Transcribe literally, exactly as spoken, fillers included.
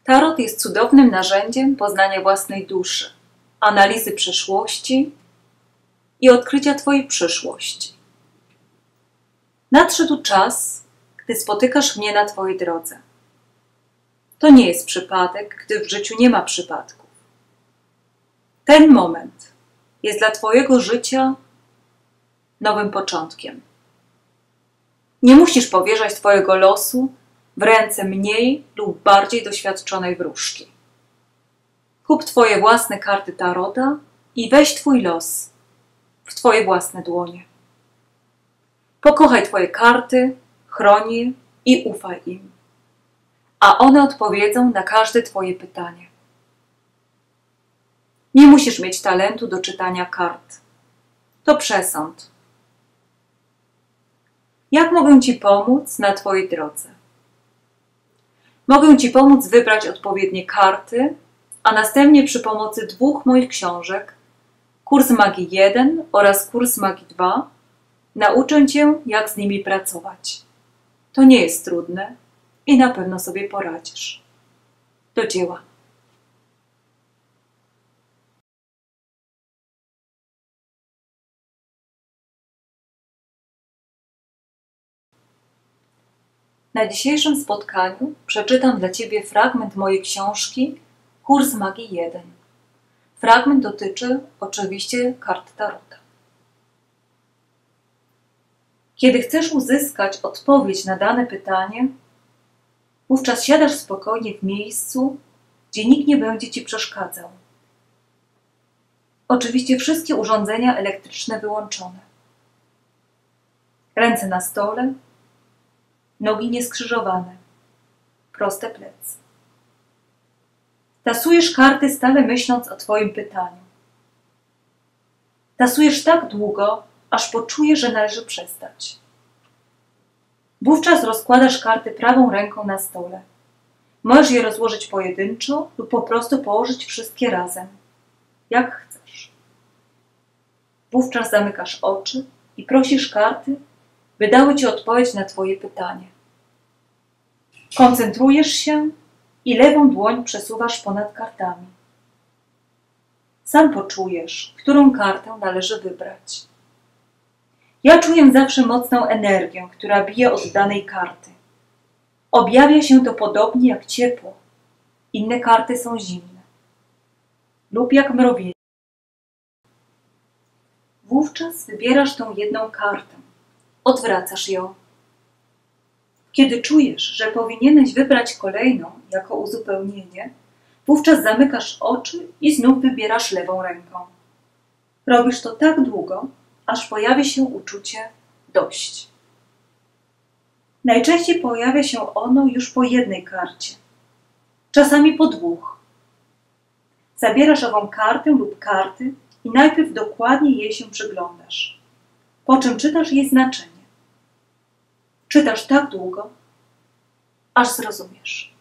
Tarot jest cudownym narzędziem poznania własnej duszy, analizy przeszłości i odkrycia Twojej przyszłości. Nadszedł czas, gdy spotykasz mnie na Twojej drodze. To nie jest przypadek, gdy w życiu nie ma przypadków. Ten moment jest dla Twojego życia nowym początkiem. Nie musisz powierzać Twojego losu w ręce mniej lub bardziej doświadczonej wróżki. Kup Twoje własne karty tarota i weź Twój los w Twoje własne dłonie. Pokochaj Twoje karty, chroń je i ufaj im, a one odpowiedzą na każde Twoje pytanie. Nie musisz mieć talentu do czytania kart. To przesąd. Jak mogę Ci pomóc na Twojej drodze? Mogę Ci pomóc wybrać odpowiednie karty, a następnie przy pomocy dwóch moich książek, Kurs Magii jeden oraz Kurs Magii dwa, nauczę Cię, jak z nimi pracować. To nie jest trudne i na pewno sobie poradzisz. Do dzieła. Na dzisiejszym spotkaniu przeczytam dla Ciebie fragment mojej książki Kurs Magii jeden. Fragment dotyczy oczywiście kart tarota. Kiedy chcesz uzyskać odpowiedź na dane pytanie, wówczas siadasz spokojnie w miejscu, gdzie nikt nie będzie Ci przeszkadzał. Oczywiście wszystkie urządzenia elektryczne wyłączone. Ręce na stole, nogi nieskrzyżowane, proste plecy. Tasujesz karty, stale myśląc o Twoim pytaniu. Tasujesz tak długo, aż poczujesz, że należy przestać. Wówczas rozkładasz karty prawą ręką na stole. Możesz je rozłożyć pojedynczo lub po prostu położyć wszystkie razem, jak chcesz. Wówczas zamykasz oczy i prosisz karty, by dały Ci odpowiedź na Twoje pytanie. Koncentrujesz się i lewą dłoń przesuwasz ponad kartami. Sam poczujesz, którą kartę należy wybrać. Ja czuję zawsze mocną energię, która bije od danej karty. Objawia się to podobnie jak ciepło. Inne karty są zimne. Lub jak mrowienie. Wówczas wybierasz tą jedną kartę. Odwracasz ją. Kiedy czujesz, że powinieneś wybrać kolejną jako uzupełnienie, wówczas zamykasz oczy i znów wybierasz lewą ręką. Robisz to tak długo, aż pojawi się uczucie dość. Najczęściej pojawia się ono już po jednej karcie, czasami po dwóch. Zabierasz ową kartę lub karty i najpierw dokładnie jej się przyglądasz, po czym czytasz jej znaczenie. Czytasz tak długo, aż zrozumiesz.